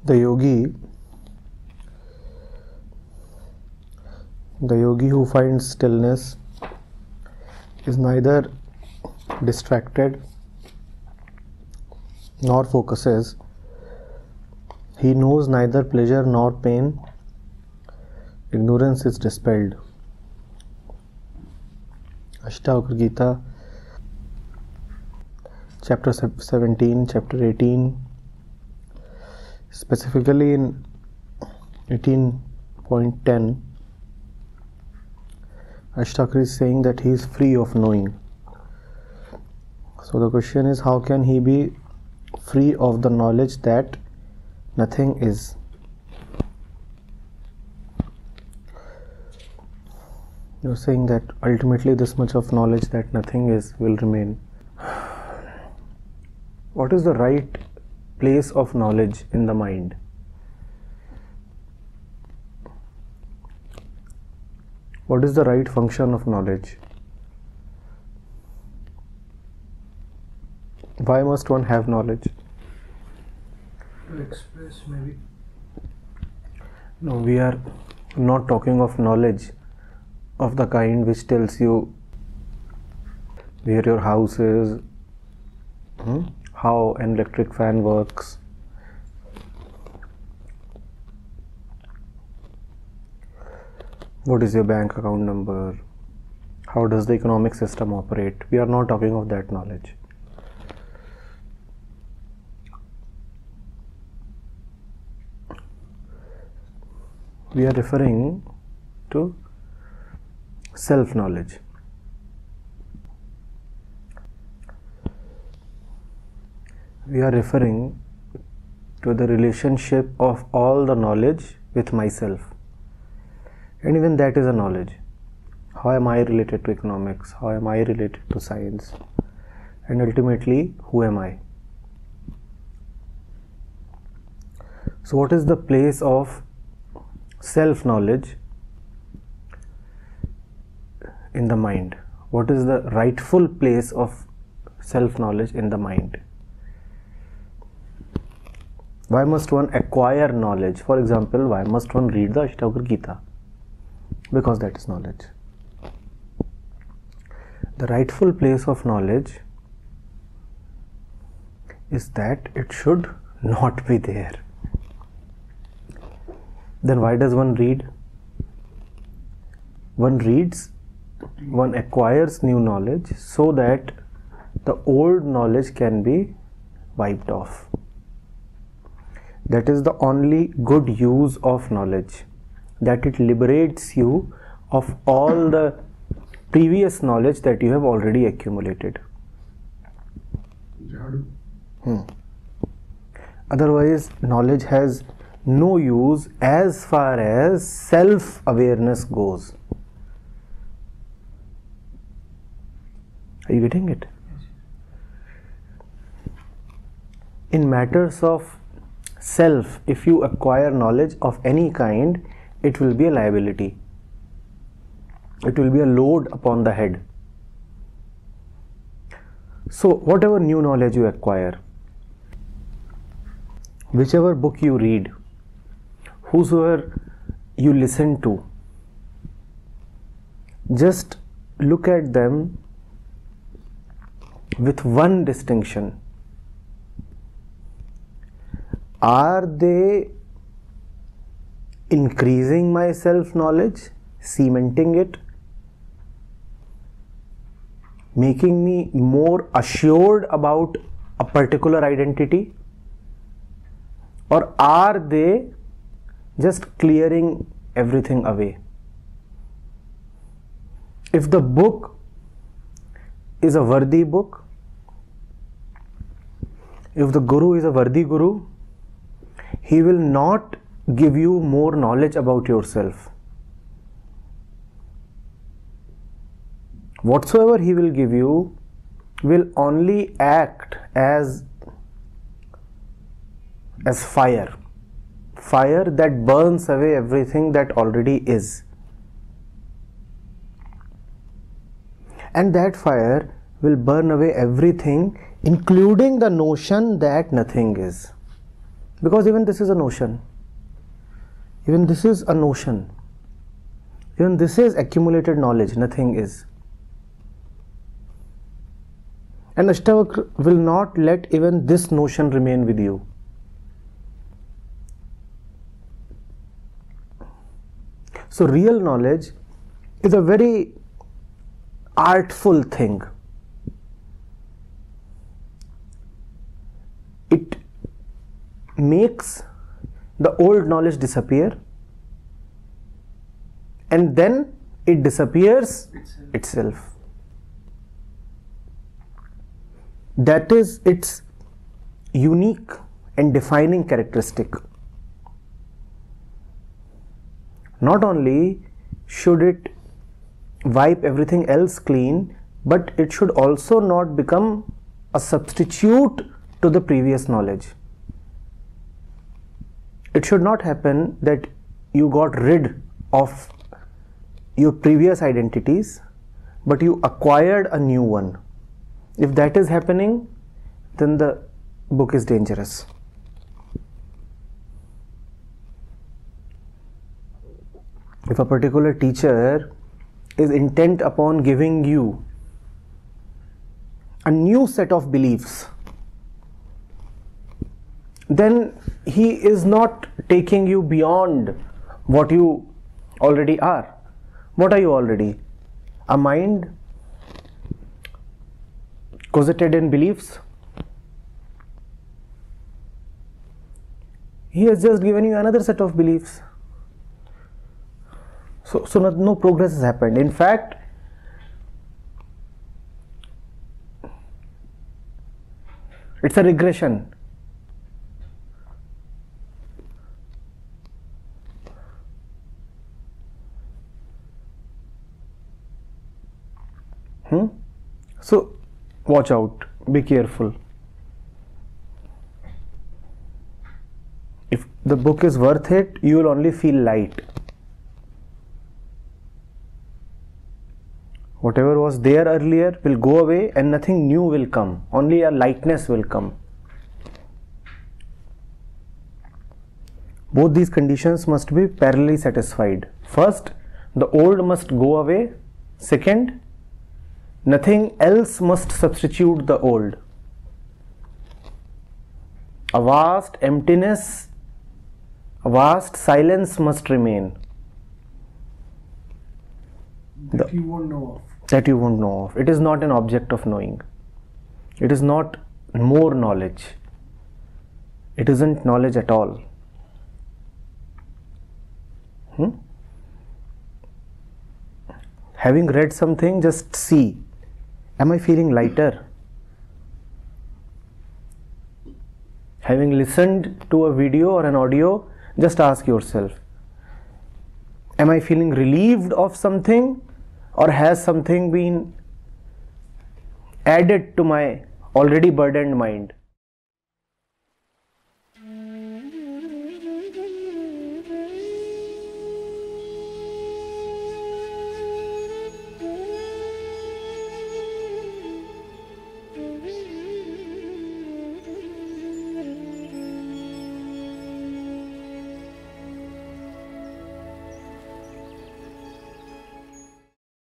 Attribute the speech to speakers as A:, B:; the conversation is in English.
A: The yogi who finds stillness is neither distracted nor focuses. He knows neither pleasure nor pain. Ignorance is dispelled. Ashtavakra Geeta, chapter 17, chapter 18, specifically in 18.10, Ashtavakra is saying that he is free of knowing. So the question is, how can he be free of the knowledge that nothing is? You're saying that ultimately this much of knowledge that nothing is will remain. What is the right place of knowledge in the mind? What is the right function of knowledge? Why must one have knowledge?
B: To express, maybe.
A: No, we are not talking of knowledge of the kind which tells you where your house is, how an electric fan works. What is your bank account number? How does the economic system operate? We are not talking of that knowledge. We are referring to self-knowledge. We are referring to the relationship of all the knowledge with myself. And even that is a knowledge. How am I related to economics? How am I related to science? And ultimately, who am I? So what is the place of self-knowledge in the mind? What is the rightful place of self-knowledge in the mind? Why must one acquire knowledge? For example, why must one read the Ashtavakra Geeta? Because that is knowledge. The rightful place of knowledge is that it should not be there. Then why does one read? One reads, one acquires new knowledge so that the old knowledge can be wiped off. That is the only good use of knowledge, that it liberates you of all the previous knowledge that you have already accumulated. Otherwise, knowledge has no use as far as self-awareness goes. Are you getting it? In matters of self, if you acquire knowledge of any kind, it will be a liability. It will be a load upon the head. So, whatever new knowledge you acquire, whichever book you read, whosoever you listen to, just look at them with one distinction. Are they increasing my self-knowledge, cementing it, making me more assured about a particular identity, or are they just clearing everything away? If the book is a worthy book, if the guru is a worthy guru, he will not give you more knowledge about yourself. Whatsoever he will give you will only act as fire that burns away everything that already is. And that fire will burn away everything, including the notion that nothing is. Because even this is a notion. Even this is a notion. Even this is accumulated knowledge, nothing is. And Ashtavakra will not let even this notion remain with you. So real knowledge is a very artful thing. It makes the old knowledge disappear, and then it disappears itself. That is its unique and defining characteristic. Not only should it wipe everything else clean, but it should also not become a substitute to the previous knowledge. It should not happen that you got rid of your previous identities, but you acquired a new one. If that is happening, then the book is dangerous. If a particular teacher is intent upon giving you a new set of beliefs, then he is not taking you beyond what you already are. What are you already? A mind cosseted in beliefs. He has just given you another set of beliefs. So no progress has happened. In fact, it's a regression. So watch out, be careful. If the book is worth it, you will only feel light. Whatever was there earlier will go away and nothing new will come. Only a lightness will come. Both these conditions must be parallelly satisfied. First, the old must go away. Second, nothing else must substitute the old. A vast emptiness, a vast silence must remain.
B: That you won't know of.
A: That you won't know of. It is not an object of knowing. It is not more knowledge. It isn't knowledge at all. Having read something, just see. Am I feeling lighter? Having listened to a video or an audio, just ask yourself, am I feeling relieved of something, or has something been added to my already burdened mind?